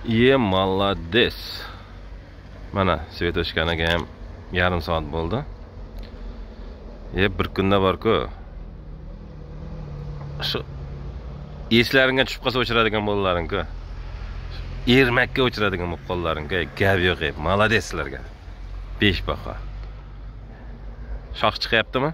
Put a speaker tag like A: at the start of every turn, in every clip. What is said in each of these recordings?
A: Молодец. Mana Svetoshkanaga ham yarim soat bo'ldi. Bir kunda bor-ku. Shu eslaringga tushib qolsa o'chiradigan bo'lalaring-ku. Ermakka o'chiradigan bo'lib qollaring-ku. Gap yo'q, молодец sizlarga. 5 baho. Shoh chiqyaptimi?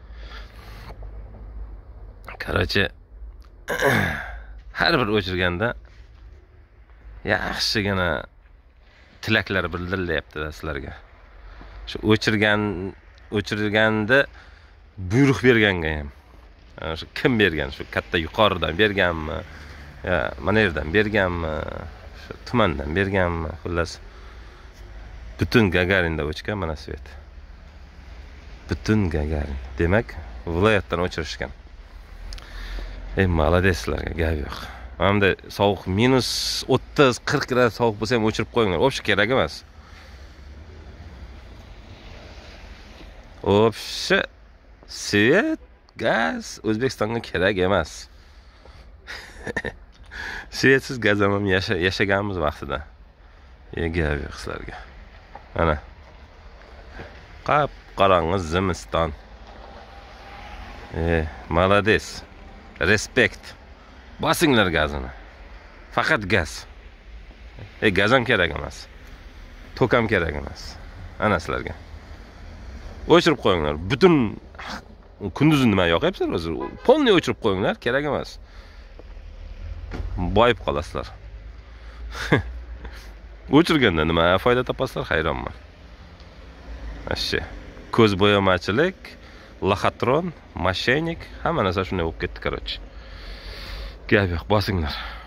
A: Короче, har bir o'chirganda yaxshigina tilaklar bildirilyapti sizlarga. Shu o'chirganda buyruq berganga ham. Shu kim bergan? Shu katta yuqoridan berganmi? Ya, mana yerdan berganmi? Shu tumandan berganmi? Xullas butun Gagarinda o'chgan mana svet. Butun Gagarin. Demak, viloyatdan o'chirishgan. Молодец sizlarga, gap yo'q. Hamda sovuq -30-40 grad sovuq bo'lsa ham o'chirib qo'yinglar. O'pshi kerak emas. O'pshi svet, gaz O'zbekistonga kerak emas. Svetsiz gaz ham yashaganmiz vaqtida. Gap yo'q sizlarga. Mana. Qap qorong'i zimiston. Молодец. Respekt. Bosinglar gazini. Faqat gaz. Gaz ham kerak emas. Tok ham kerak emas. Ana sizlarga. O'chirib qo'yinglar. Butun kunduzi nima yoqyapsizlar o'zi? Polni o'chirib qo'yinglar, kerak emas. Boyib qolasizlar. O'chirganda nima foyda topasizlar, hayronman. Ashshi. Ko'z bo'yamachilik, laxatron, mashaynik, hamma narsa shunday bo'lib ketdi, короче. Gap yo'q, bosinglar.